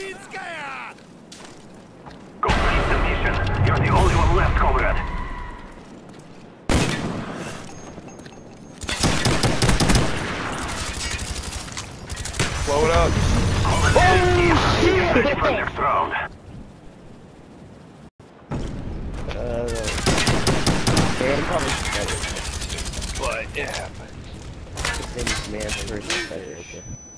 Complete the mission. You're the only one left, comrade. Blow it up. Oh, shit! Ready for next round. Man, probably better. But yeah. This thing's man first better right there.